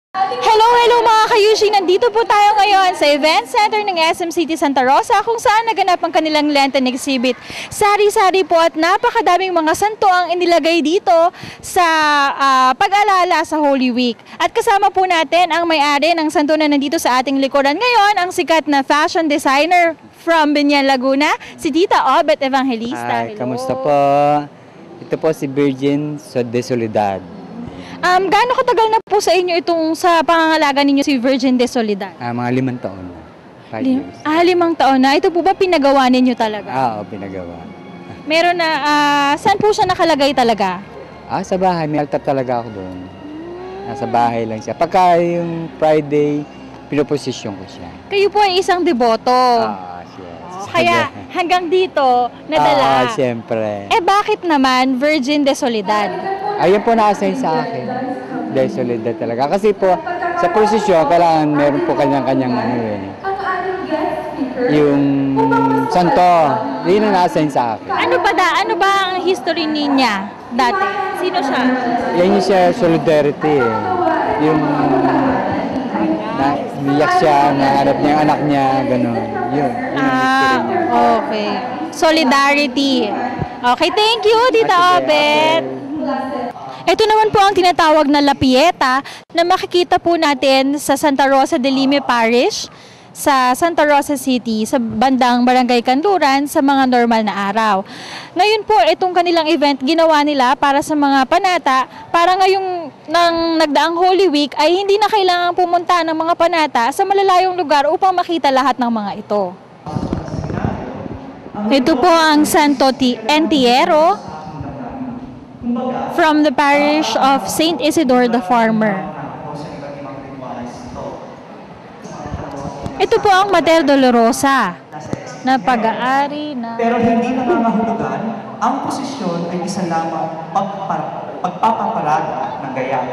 Hello mga ka-Yushi! Nandito po tayo ngayon sa event center ng SM City Santa Rosa kung saan naganap ang kanilang Lenten exhibit. Sari-sari po at napakadaming mga santo ang inilagay dito sa pag-alala sa Holy Week. At kasama po natin ang may-ari ng santo na nandito sa ating likuran ngayon, ang sikat na fashion designer from Binyan, Laguna, si Tita Obet Evangelista. Hi, kamusta po? Ito po si Virgin de Soledad. Gaano katagal na po sa inyo itong sa pangangalaga ninyo si Virgin de Soledad? Mga 5 taon na. 5 years. 5 taon na. Ito po ba pinagawa ninyo talaga? Oo, pinagawa. Meron na, saan po siya nakalagay talaga? Sa bahay. May altar talaga ako doon. Nasa bahay lang siya. Pagka yung Friday, pinoposisyon ko siya. Kayo po ay isang deboto. Yes. Kaya hanggang dito, nadala. Siyempre. Bakit naman Virgin de Soledad? Ayun po na-assign sa akin. De Soledad talaga. Kasi po, sa prosesyon, kailangan meron po kanyang-kanyang yung santo. Yun ang na-assign sa akin. Ano ba ang history niya dati? Sino siya? Yan yung siya, solidarity eh. Yung niyak siya, nahanap niya yung anak niya, gano'n. Yun ang history niya. Okay. Solidarity. Okay, thank you, Tita Obet. Ito naman po ang tinatawag na La Pieta na makikita po natin sa Santa Rosa de Lima Parish sa Santa Rosa City, sa bandang Barangay Kanluran sa mga normal na araw. Ngayon po, itong kanilang event ginawa nila para sa mga panata, para ngayong nagdaang Holy Week ay hindi na kailangang pumunta ng mga panata sa malalayong lugar upang makita lahat ng mga ito. Ito po ang Santo Entierro from the parish of Saint Isidore the Farmer. Ito po ang Mater Dolorosa na pag-aari na... Pero hindi nangangahulugan, ang posisyon ay isa lamang pagpapaparada ng gayaan.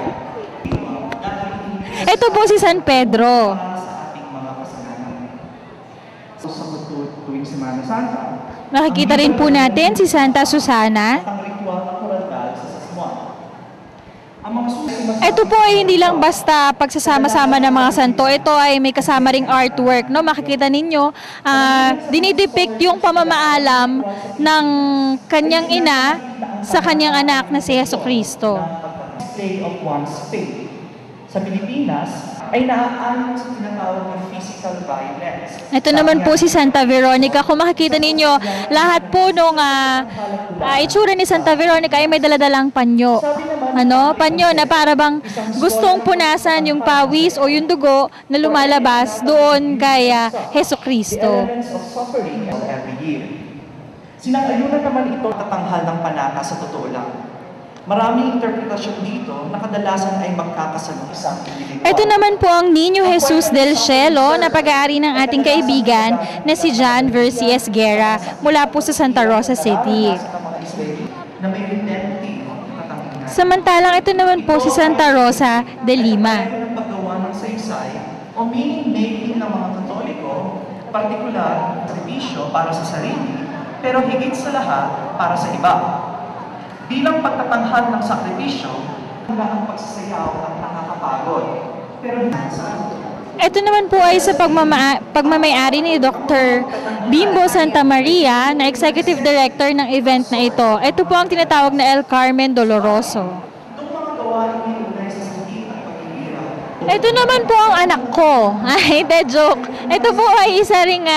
Ito po si San Pedro. Sa ating mga kasalanan. Sa tuwing Semana Santa, Nakikita rin po natin si Santa Susana. ang ritual ng korandal sa Sasmuan. Ang mga susunod Ito po ay hindi lang basta pagsasama-sama ng mga santo. Ito ay may kasama ring artwork. No? Makikita ninyo, dinidepict yung pamamaalam ng kanyang ina sa kanyang anak na si Jesucristo. display of one's faith. Sa Pilipinas, ay naaayon sa tinatawag na physical violence. Ito naman po si Santa Veronica. Kung makikita ninyo, lahat po nung itsura ni Santa Veronica ay may daladalang panyo. Panyo na para bang gustong punasan yung pawis o yung dugo na lumalabas doon kay Jesucristo. Elements of suffering every year. Sinang-ayunan naman ito tatanghal ng panata sa totoo lang. Maraming interpretasyon dito na kadalasan ay magkakasalong isang individual. Ito naman po ang Niño Jesus del Cielo na pag-aari ng ating kaibigan na si John Versies Guerra mula po sa Santa Rosa City. Na may redemptive katangian. Samantalang ito naman po si Santa Rosa de Lima. Ang paggawa ng saysay o meaning-making ng mga Katoliko, partikular, servisyo para sa sarili, pero higit sa lahat para sa iba. Bilang pagtatanghal ng sakripisyo, ang pagsasayaw at nakakapagod. Pero Ito naman po ay sa pagmamayari ni Dr. Bimbo Santa Maria na Executive Director ng event na ito. Ito po ang tinatawag na El Carmen Doloroso. itong mga gawain ay unay sa sakit at paghihirap. Ito naman po ang anak ko. Ay, de joke. Ito po ay isa ring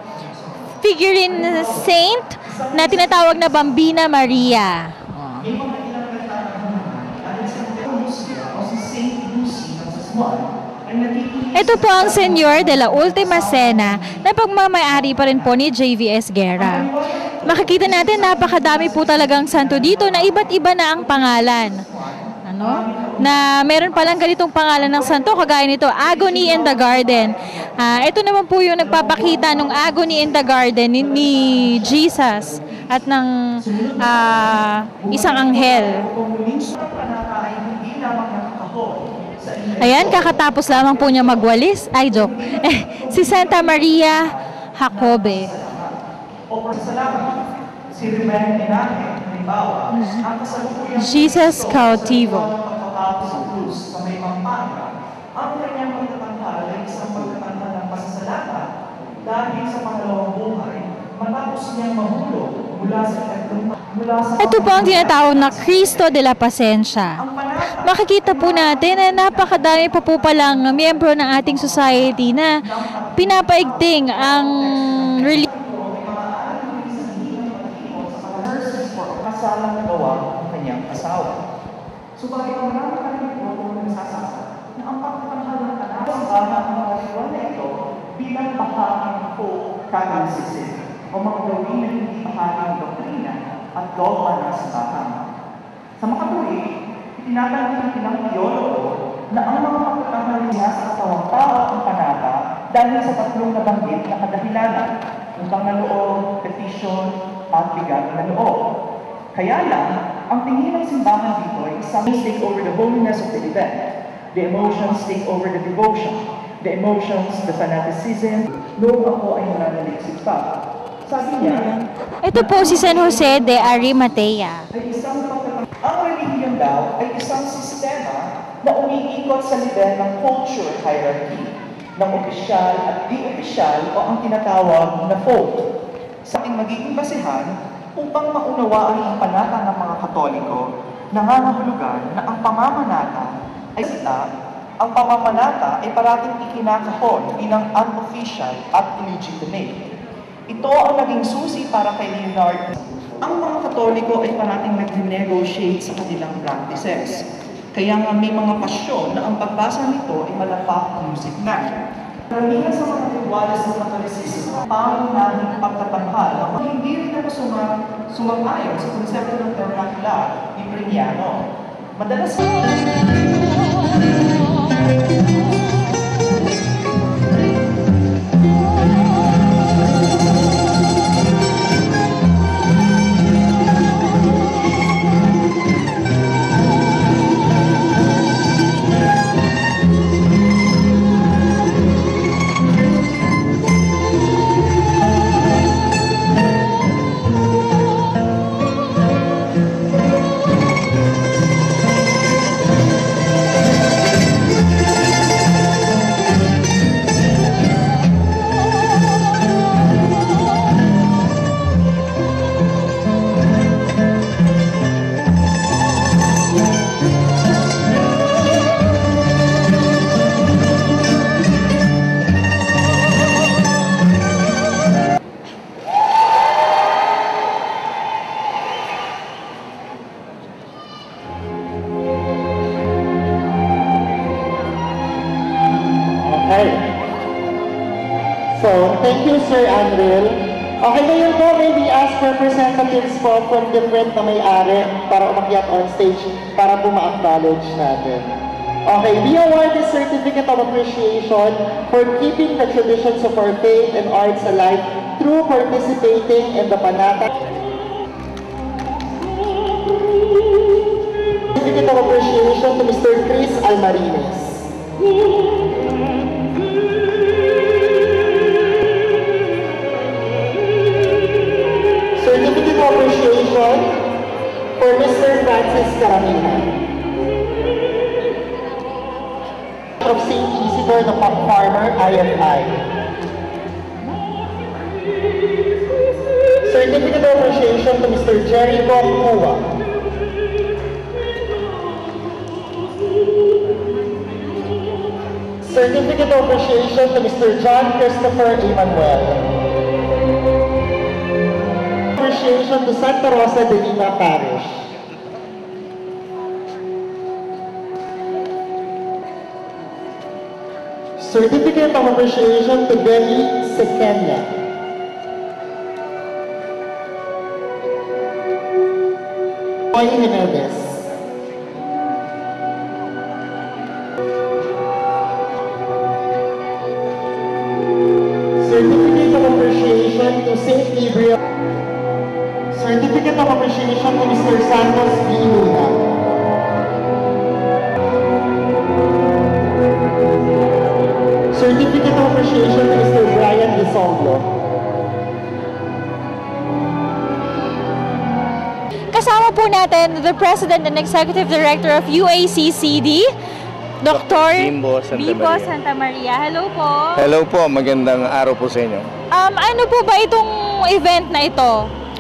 figurine saint na tinatawag na Bambina Maria. May mga ilang nagtatanungan at sa Lucia o si Saint Lucy ng Sasmuan ay natitigil Ito po ang Senyor de la Ultima Cena na pagmamayari pa rin po ni JVS Guerra. Makikita natin napakadami po talagang santo dito na iba't iba na ang pangalan. Na meron palang ganitong pangalan ng santo kagaya nito, Agony in the Garden. Ito naman po yung nagpapakita ng Agony in the Garden ni Jesus at ng isang anghel. kung muling panata ay hindi lamang nakakahon sa inyo. Ayan, kakatapos lamang po niya magwalis. Ay, joke. Si Santa Maria Jacobe. O salamat, si Ruben Enake, halimbawa, ang kasalukuyang Jesus Cautivo. pagkatapos sa krus sa may Pampanga Ang kanyang pagtatanghal ay isang pagtatanghal ng pasasalamat dahil sa pangalawang buhay matapos niyang mahulog mula sa Ito po ang tinatawag na Cristo de la Pasensya. ang panata Makikita po natin na napakadami pa po palang miyembro ng ating society na pinapaigting ang religion. kasalang nagawa ng kanyang asawa. Subalit ang marami pa rin po kung nagsasasa na ang pagtatanghal ng anak ang bahan ng mga ritual na ito bilang bahagi ng folk Catholicism o mga gawin na hindi bahagi ng doktrina at dogma ng simbahan. Sa makatuwid, itinatanggap ng ilang teologo na ang mga pagtatanghal niya sa katawang tao ang panata dahil sa tatlong nabanggit na kadahilanan, utang na loob, petition, at bigat na loob. Kaya lang, ang tingin ng simbahan dito ay isang take over the holiness of the event. The emotions take over the devotion. The emotions, the fanaticism, noong ako ay nananaliksik pa. Sabi niya, Ito po si San Jose de Arimatea. ay isang pagtatang... Ang relihiyon daw ay isang sistema na umiikot sa level ng culture hierarchy, ng opisyal at di-opisyal o ang tinatawag na folk. Sa ating magiging basihan, upang maunawaan ang panata ng mga Katoliko, nangangahulugan na ang pamamanata ay ang pamamanata ay parating ikinakahon bilang unofficial at illegitimate. Ito ang naging susi para kay Leonard. Ang mga Katoliko ay parating nag-negotiate sa kanilang practices. Kaya nga may mga pasyon na ang pagbasa nito ay malapak music na. Karamihan sa mga tiwala sa Katolisismo, pangunahing pagtatanghal ang hindi rin na sumang-ayon sa konsepto ng vernacular ni Primiano. Madalas So, thank you, Sir Andrel. Okay, ngayon po, may we ask representatives po from different na may-ari para umakyat on stage para po ma-acknowledge natin. Okay, we award the Certificate of Appreciation for keeping the traditions of our faith and arts alive through participating in the Panata. Certificate of Appreciation to Mr. Chris Almarines. Certificate of Appreciation for Mr. Francis Caramina. Of St. Isidore the Farmer, IFI. Certificate of Appreciation to Mr. Jericho Kua. Certificate of Appreciation to Mr. John Christopher Emanuel. Appreciation to Santa Rosa de Lima Parish. Certificate of Appreciation to Benny Sekenya. Roy Jimenez. Certificate of Appreciation to St. Gabriel. Certificate of Appreciation to Mr. Santos B. Luna. Certificate of Appreciation to Mr. Brian Disonglo. Kasama po natin the President and Executive Director of UACCD, Dr. Bimbo Santamaria. Santamaria. Hello po. Hello po, magandang araw po sa inyo. Ano po ba itong event na ito?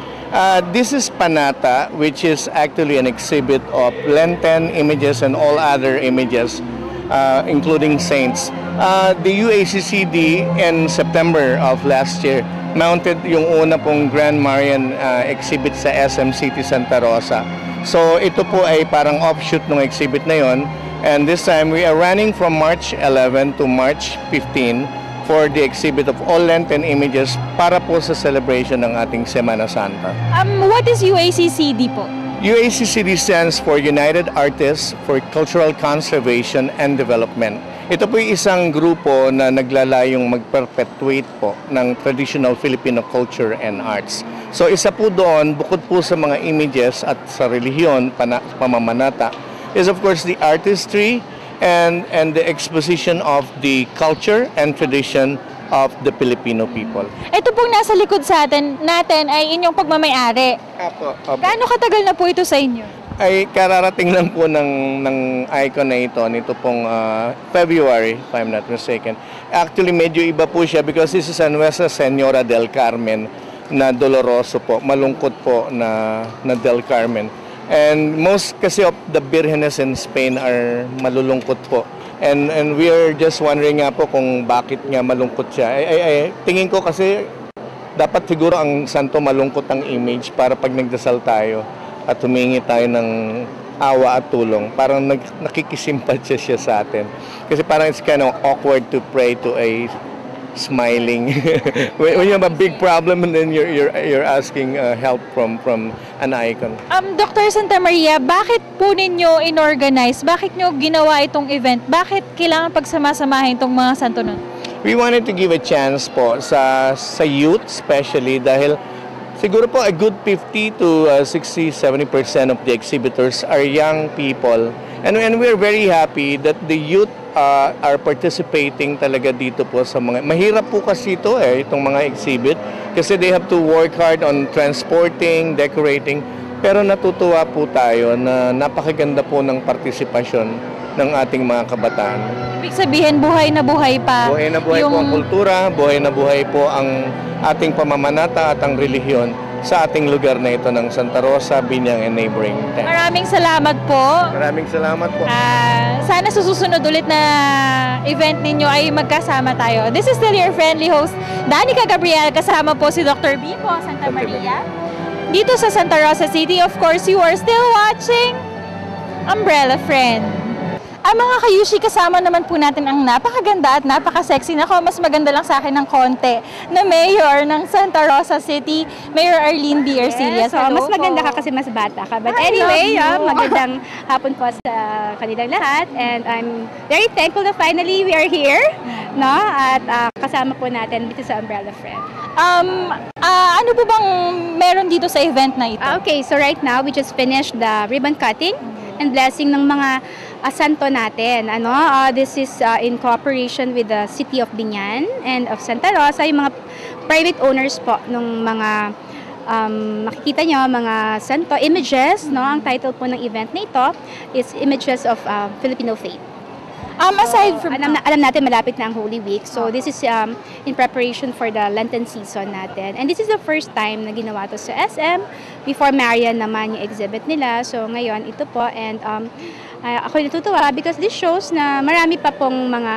This is Panata, which is actually an exhibit of Lenten images and all other images, including saints. The UACCD in September of last year mounted yung una pong Grand Marian exhibit sa SM City Santa Rosa. So ito po ay parang offshoot ng exhibit na yon. And this time we are running from March 11 to March 15 for the exhibit of all Lenten images para po sa celebration ng ating Semana Santa. What is UACCD po? UACCD stands for United Artists for Cultural Conservation and Development. Ito po yung isang grupo na naglalayong mag-perpetuate po ng traditional Filipino culture and arts. So isa po doon, bukod po sa mga images at sa relihiyon, pamamanata, is of course the artistry and the exposition of the culture and tradition of the Filipino people. Ito pong nasa likod sa natin ay inyong pagmamayari. Apo. Gaano katagal na po ito sa inyo? Ay kararating lang po ng icon na ito, nito pong February, if I'm not mistaken. Actually, medyo iba po siya because this is a Nuestra Señora del Carmen na doloroso po, malungkot po na Del Carmen. And most kasi of the birhenes in Spain are malulungkot po. And we are just wondering nga po kung bakit nga malungkot siya. Tingin ko kasi dapat siguro ang santo malungkot ang image para pag nagdasal tayo at humingi tayo ng awa at tulong. Parang nakikisimpatya siya sa atin. Kasi parang it's kind of awkward to pray to a smiling when you have a big problem and then you're asking help from an icon. Dr. Santamaria, bakit po ninyo inorganize? Bakit nyo ginawa itong event? Bakit kailangan pagsamasamahin itong mga santo nun? We wanted to give a chance po sa youth especially dahil siguro po a good 50 to 60-70% of the exhibitors are young people and we're very happy that the youth are participating talaga dito po sa mga mahirap po kasi ito itong mga exhibit kasi they have to work hard on transporting, decorating, pero natutuwa po tayo na napakaganda po ng partisipasyon ng ating mga kabataan. Ibig sabihin buhay na buhay pa. Buhay na buhay po ang kultura, buhay na buhay po ang ating pamamanata at ang relihiyon sa ating lugar na ito ng Santa Rosa, Biñang and neighboring towns. Maraming salamat po. Maraming salamat po. Sana sa susunod ulit na event ninyo ay magkasama tayo. This is still your friendly host, Danica Gabriel. Kasama po si Dr. Bimbo Santamaria. Dito sa Santa Rosa City, of course, you are still watching Umbrella Friend. Ang mga kayushi, kasama naman po natin ang napakaganda at napaka-sexy. Nako, mas maganda lang sa akin ng konti na mayor ng Santa Rosa City, Mayor Arlene D. Arcillas. So, mas maganda ka kasi mas bata ka. But anyway, magandang hapon po sa kanilang lahat. And I'm very thankful na finally we are here. No? At kasama po natin dito sa Umbrella Friend. Ano po bang meron dito sa event na ito? Okay, so right now, we just finished the ribbon cutting and blessing ng mga santo natin. This is in cooperation with the City of Biñan and of Santa Rosa, yung mga private owners po ng mga makikita nyo, mga santo images. Ang title po ng event na ito is Images of Filipino Faith. Aside from alam natin malapit na ang Holy Week. So this is in preparation for the Lenten season natin. And this is the first time na ginawa to sa SM. Before Marian naman yung exhibit nila. So ngayon ito po, and ako natutuwa because this shows na marami pa pong mga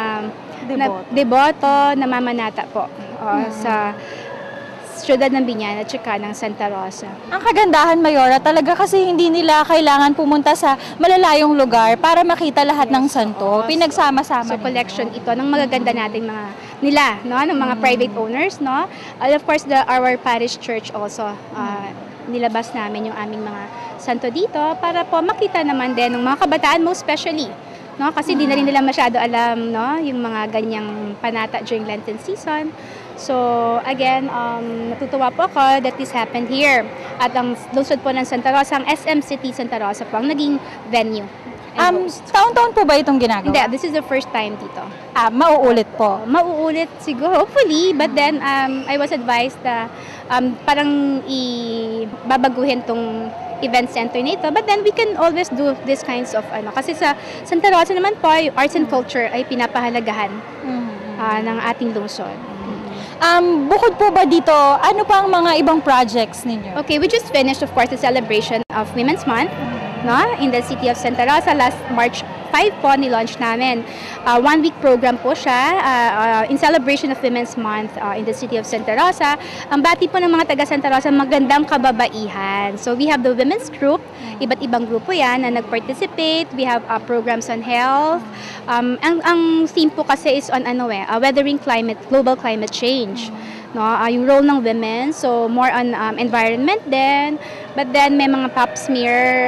deboto na mamanata po sa siyudad ng Biñan at saka ng Santa Rosa. Ang kagandahan, Mayora, talaga kasi hindi nila kailangan pumunta sa malalayong lugar para makita lahat ng santo. Pinagsama-sama. So collection ito ng magaganda nating mga nila, ng mga private owners, And of course, our parish church also, nilabas namin yung aming mga santo dito para po makita naman din ng mga kabataan, most especially. Kasi di na rin nila masyado alam yung mga ganyang panata during Lenten season. So again, natutuwa po ako that this happened here. At ang lungsod po ng Santa Rosa, ang SM City Santa Rosa po ang naging venue. Taon-taon po ba itong ginagawa? Hindi, this is the first time dito. Mauulit po? Mauulit siguro, hopefully. But then, I was advised na parang babaguhin tong event center nito. But then we can always do these kinds of kasi sa Santa Rosa naman po, yung arts and culture ay pinapahalagahan ng ating lungsod. Bukod po ba dito, ano pa ang mga ibang projects ninyo? Okay, we just finished, of course, the celebration of Women's Month, no, in the city of Santa Rosa. Last March 5 po, nilaunch namin. 1-week program po siya in celebration of Women's Month in the city of Santa Rosa. Ang bati po ng mga taga Santa Rosa, magandang kababaihan. So we have the women's group, iba't ibang grupo yan na nag-participate. We have programs on health. Ang theme po kasi is on weathering global climate change. No, yung role ng women, so more on environment din. But then may mga pap smear,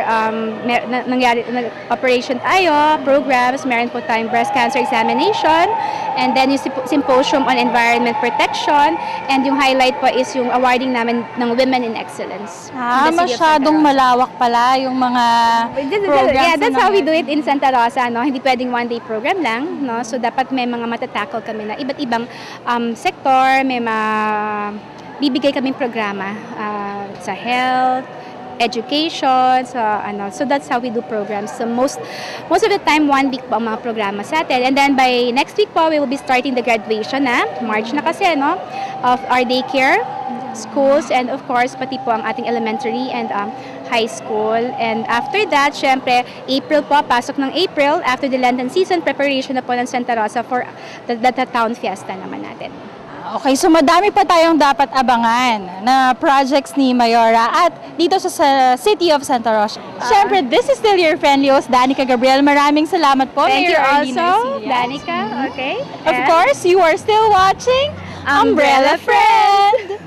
operation tayo, programs, meron po tayong breast cancer examination, and then yung symposium on environment protection, and yung highlight po is yung awarding namin ng Women in Excellence. Masyadong malawak pala yung mga programs. Yeah, that's how we do it in Santa Rosa, no? Hindi pwedeng one-day program lang, no? So dapat may mga matatakol kami na iba't ibang sektor, may bibigay kaming programa sa health, education, so that's how we do programs. So most of the time 1 week po ang mga programa sa atin, and then by next week po we will be starting the graduation March na kasi, no, of our daycare schools, and of course pati po ang ating elementary and high school. And after that, syempre April po, pasok ng April, after the Lenten season, preparation na po ng Santa Rosa for the town fiesta naman natin. Okay, so madami pa tayong dapat abangan na projects ni Mayora at dito sa City of Santa Rosa. Siyempre, this is still your friendly host, Danica Gabriel. Maraming salamat po, Thank you Mayor also, Arlene Danica. Okay. Of course, you are still watching Umbrella Friend!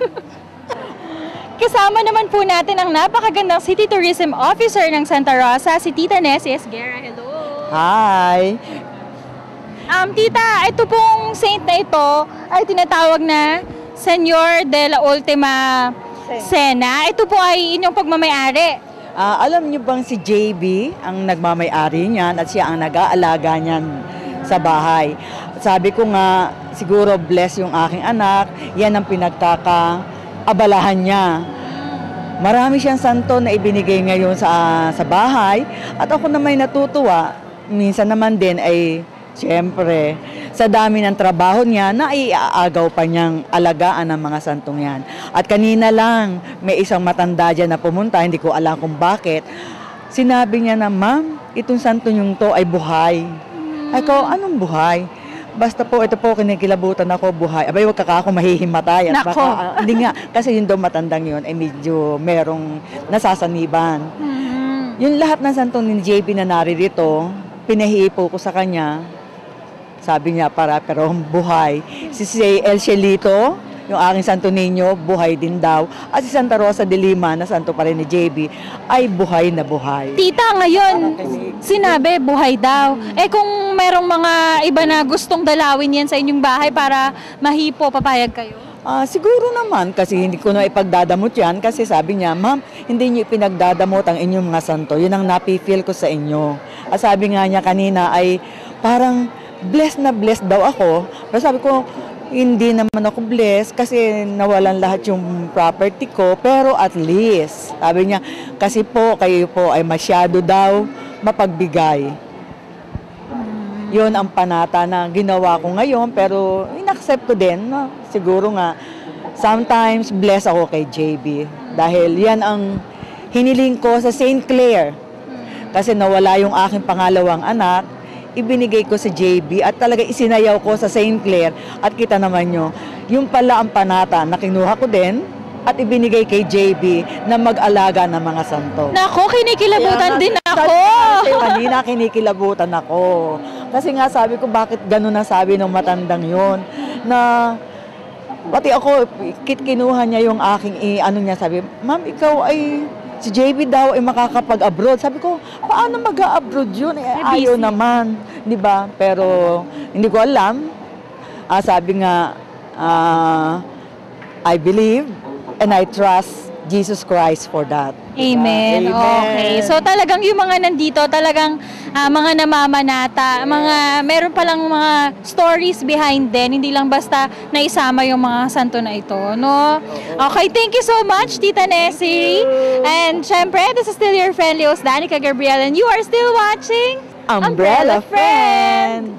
Kasama naman po natin ang napakagandang City Tourism Officer ng Santa Rosa, si Tita Nessie Esguerra. Hello! Hi! Tita, ito pong saint na ito ay tinatawag na Senyor de la Ultima Cena. Ito po ay inyong pagmamayari. Alam niyo bang si JB ang nagmamayari niyan at siya ang nag-aalaga niyan sa bahay? Sabi ko nga, siguro bless yung aking anak, yan ang pinagkakaabalahan niya. Marami siyang santo na ibinigay ngayon sa bahay at ako na may natutuwa. Minsan naman din ay siyempre, sa dami ng trabaho niya, naiaagaw pa niyang alagaan ng mga santong yan. At kanina lang, may isang matanda dyan na pumunta, hindi ko alam kung bakit. Sinabi niya na, ma'am, itong santo niyong to ay buhay. Ay ko, anong buhay? Basta po, ito po, kinikilabutan ako, buhay. Abay, wag ka ako mahihimatay. At baka, hindi nga, kasi yung daw matandang yun, ay medyo merong nasasaniban. Yung lahat ng santong ni JB na naririto, pinahiipo ko sa kanya. Sabi niya, pero buhay. Si El Cielito, yung aking Santo Niño, buhay din daw. At si Santa Rosa de Lima, na santo pa rin ni JB, ay buhay na buhay. Tita, ngayon, sinabi, buhay daw. Kung merong mga iba na gustong dalawin yan sa inyong bahay para mahipo, papayag kayo? Siguro naman, kasi hindi ko na ipagdadamot yan. Kasi sabi niya, ma'am, hindi niyo ipinagdadamot ang inyong mga santo. Yun ang napifeel ko sa inyo. At sabi nga niya kanina ay parang blessed na blessed daw ako. Pero sabi ko, hindi naman ako blessed kasi nawalan lahat yung property ko. Pero at least, sabi niya, kasi po, kayo po ay masyado daw mapagbigay. Yun ang panata na ginawa ko ngayon, pero inaccept ko din. No? Siguro nga, sometimes blessed ako kay JB. Dahil yan ang hiniling ko sa St. Clair. Kasi nawala yung aking pangalawang anak, ibinigay ko sa JB at talaga isinayaw ko sa St. Clair. At kita naman nyo, yung pala ang panata na kinuha ko din at ibinigay kay JB na mag-alaga ng mga santo. Nako, kinikilabutan din ako! Kanina kinikilabutan ako. Kasi nga sabi ko, bakit ganun ang sabi ng matandang yon na pati ako, kinuha niya yung aking niya, sabi, ma'am, ikaw ay si JB daw ay makakapag-abroad. Sabi ko, paano mag-a-abroad yun? Ayaw naman, di ba? Pero hindi ko alam. Sabi nga, I believe and I trust Jesus Christ for that. Amen. Amen. Okay. So talagang yung mga nandito, talagang mga namamanata, meron palang mga stories behind din, hindi lang basta naisama yung mga santo na ito, no? Okay, thank you so much, Tita Nessie. And syempre, this is still your friendly host, Danica Gabriel, and you are still watching Umbrella Friend.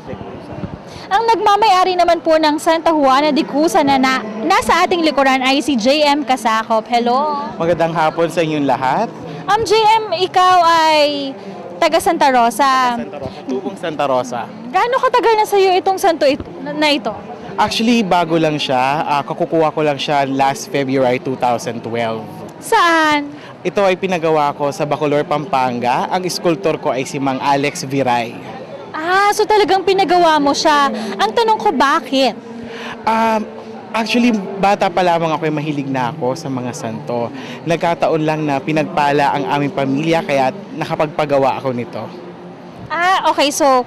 Ang nagmamayari naman po ng Santa Juana de Cusa na nasa ating likuran ay si JM Kasakop. Hello. Magandang hapon sa inyong lahat. JM, ikaw ay taga Santa Rosa. Tubong Santa Rosa. Gaano katagal na sa iyo itong santo na ito? Actually, bago lang siya. Kakukuha ko lang siya last February 2012. Saan? Ito ay pinagawa ko sa Bacolor, Pampanga. Ang sculptor ko ay si Mang Alex Viray. So talagang pinagawa mo siya. Ang tanong ko, bakit? Actually, bata pa lamang ako ay mahilig na ako sa mga santo. Nagkataon lang na pinagpala ang aming pamilya kaya nakapagpagawa ako nito. Okay. So,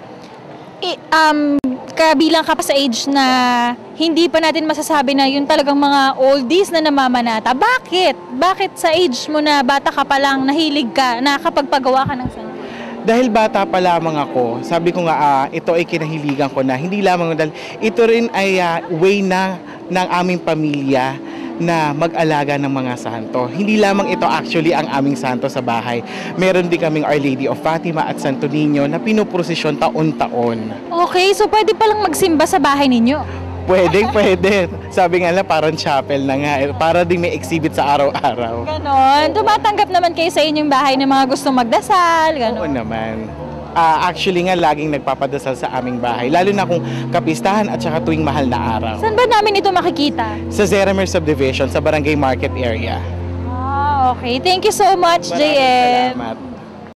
kabilang ka pa sa age na hindi pa natin masasabi na yun talagang mga oldies na namamanata. Bakit? Bakit sa age mo na bata ka pa lang, nahilig ka, nakapagpagawa ka ng santo? Dahil bata pa lamang ako, sabi ko nga, ito ay kinahiligan ko na. Hindi lamang dahil ito rin ay way na ng aming pamilya na mag-alaga ng mga santo. Hindi lamang ito actually ang aming santo sa bahay. Meron din kaming Our Lady of Fatima at Santo Niño na pinuprosesyon taon-taon. Okay, so pwede palang magsimba sa bahay ninyo? Pwede. Sabi nga na parang chapel na nga. Para din may exhibit sa araw-araw. Ganon. Tumatanggap naman kayo sa inyong bahay ng mga gustong magdasal. Ganon. Oo naman. Actually nga, laging nagpapadasal sa aming bahay. Lalo na kung kapistahan at saka tuwing mahal na araw. Saan ba namin ito makikita? Sa Zeramer Subdivision, sa Barangay Market Area. Okay. Thank you so much, JM. Salamat.